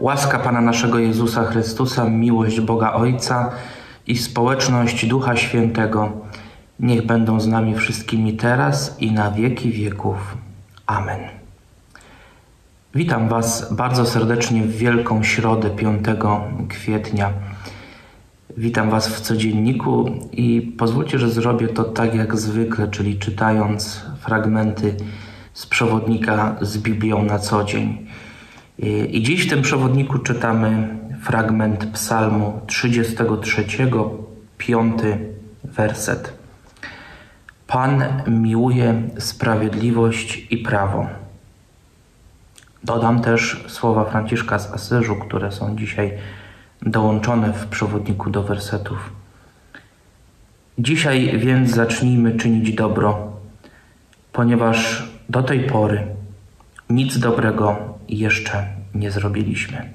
Łaska Pana naszego Jezusa Chrystusa, miłość Boga Ojca i społeczność Ducha Świętego niech będą z nami wszystkimi teraz i na wieki wieków. Amen. Witam Was bardzo serdecznie w Wielką Środę 5 kwietnia. Witam Was w codzienniku i pozwólcie, że zrobię to tak jak zwykle, czyli czytając fragmenty z przewodnika z Biblią na co dzień. I dziś w tym przewodniku czytamy fragment Psalmu 33, 5 werset. Pan miłuje sprawiedliwość i prawo. Dodam też słowa Franciszka z Asyżu, które są dzisiaj dołączone w przewodniku do wersetów. Dzisiaj więc zacznijmy czynić dobro, ponieważ do tej pory nic dobrego jeszcze nie zrobiliśmy.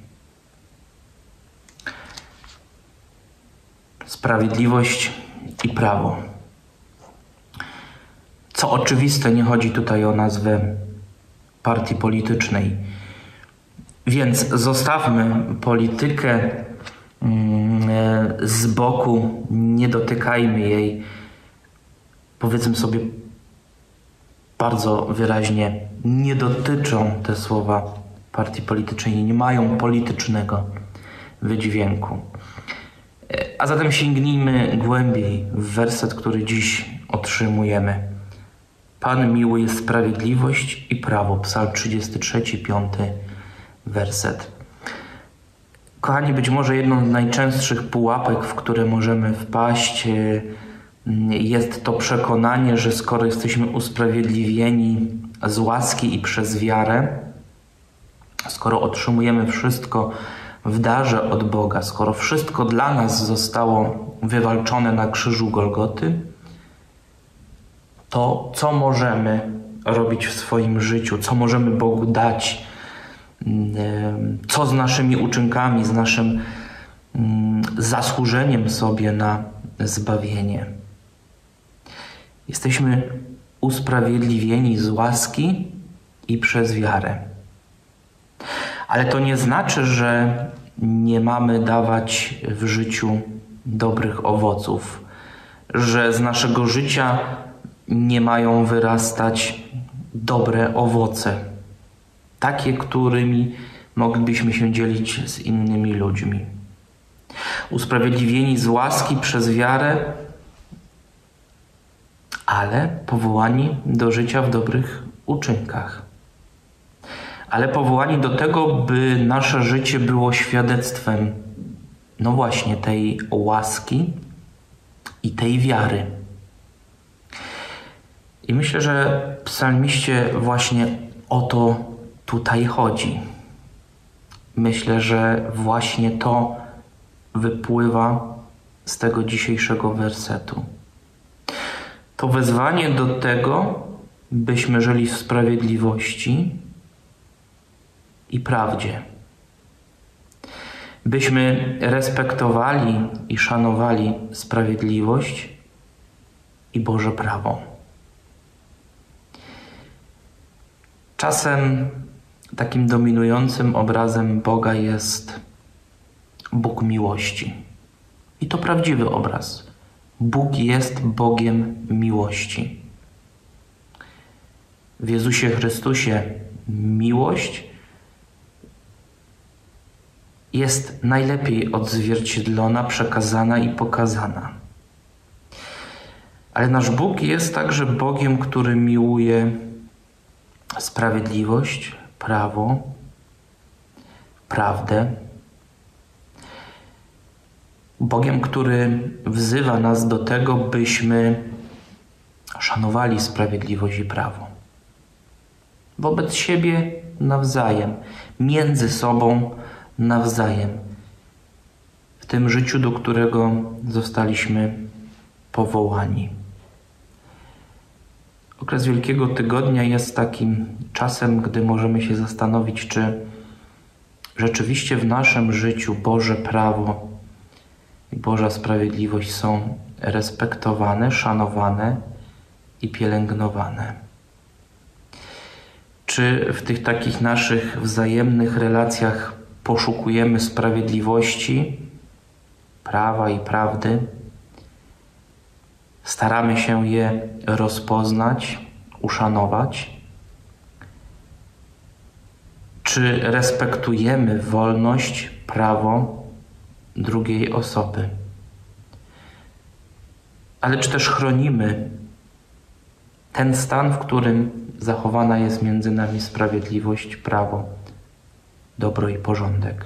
Sprawiedliwość i prawo. Co oczywiste, nie chodzi tutaj o nazwę partii politycznej. Więc zostawmy politykę z boku, nie dotykajmy jej. Powiedzmy sobie bardzo wyraźnie, nie dotyczą te słowa partii politycznej, nie mają politycznego wydźwięku. A zatem sięgnijmy głębiej w werset, który dziś otrzymujemy. Pan miłuje sprawiedliwość i prawo. Psalm 33, 5 werset. Kochani, być może jedną z najczęstszych pułapek, w które możemy wpaść, jest to przekonanie, że skoro jesteśmy usprawiedliwieni z łaski i przez wiarę, skoro otrzymujemy wszystko w darze od Boga, skoro wszystko dla nas zostało wywalczone na krzyżu Golgoty, to co możemy robić w swoim życiu, co możemy Bogu dać, co z naszymi uczynkami, z naszym zasłużeniem sobie na zbawienie. Jesteśmy usprawiedliwieni z łaski i przez wiarę. Ale to nie znaczy, że nie mamy dawać w życiu dobrych owoców, że z naszego życia nie mają wyrastać dobre owoce, takie, którymi moglibyśmy się dzielić z innymi ludźmi. Usprawiedliwieni z łaski przez wiarę, ale powołani do życia w dobrych uczynkach. Ale powołani do tego, by nasze życie było świadectwem, no właśnie, tej łaski i tej wiary. I myślę, że psalmiście właśnie o to tutaj chodzi. Myślę, że właśnie to wypływa z tego dzisiejszego wersetu. To wezwanie do tego, byśmy żyli w sprawiedliwości i prawdzie. Byśmy respektowali i szanowali sprawiedliwość i Boże prawo. Czasem takim dominującym obrazem Boga jest Bóg miłości. I to prawdziwy obraz. Bóg jest Bogiem miłości. W Jezusie Chrystusie miłość jest najlepiej odzwierciedlona, przekazana i pokazana. Ale nasz Bóg jest także Bogiem, który miłuje sprawiedliwość, prawo, prawdę. Bogiem, który wzywa nas do tego, byśmy szanowali sprawiedliwość i prawo. Wobec siebie nawzajem, między sobą nawzajem. W tym życiu, do którego zostaliśmy powołani. Okres Wielkiego Tygodnia jest takim czasem, gdy możemy się zastanowić, czy rzeczywiście w naszym życiu Boże prawo i Boża sprawiedliwość są respektowane, szanowane i pielęgnowane. Czy w tych takich naszych wzajemnych relacjach poszukujemy sprawiedliwości, prawa i prawdy, staramy się je rozpoznać, uszanować, czy respektujemy wolność, prawo drugiej osoby, ale czy też chronimy ten stan, w którym zachowana jest między nami sprawiedliwość, prawo, dobro i porządek.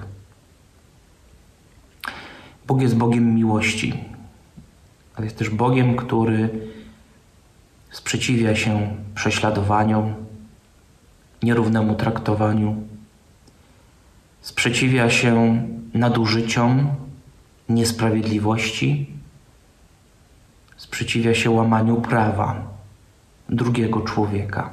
Bóg jest Bogiem miłości, ale jest też Bogiem, który sprzeciwia się prześladowaniom, nierównemu traktowaniu, sprzeciwia się nadużyciom, niesprawiedliwości, sprzeciwia się łamaniu prawa drugiego człowieka.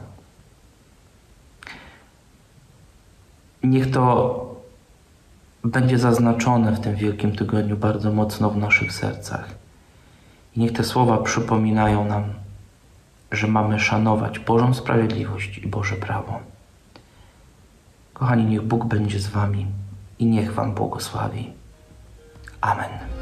Niech to będzie zaznaczone w tym Wielkim Tygodniu bardzo mocno w naszych sercach. I niech te słowa przypominają nam, że mamy szanować Bożą sprawiedliwość i Boże prawo. Kochani, niech Bóg będzie z wami i niech wam błogosławi. Amen.